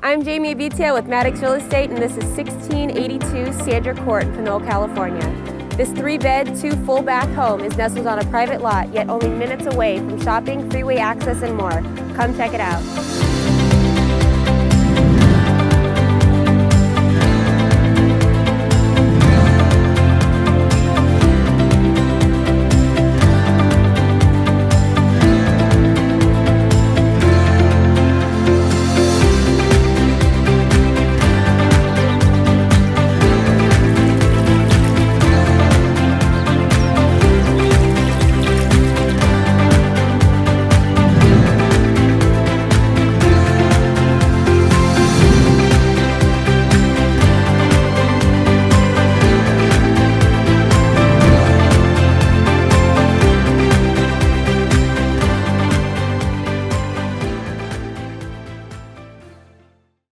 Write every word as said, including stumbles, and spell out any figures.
I'm Jamie Abitia with Maddox Real Estate, and this is sixteen eighty-two Sandra Court in Pinole, California. This three-bed, two full-bath home is nestled on a private lot, yet only minutes away from shopping, freeway access, and more. Come check it out.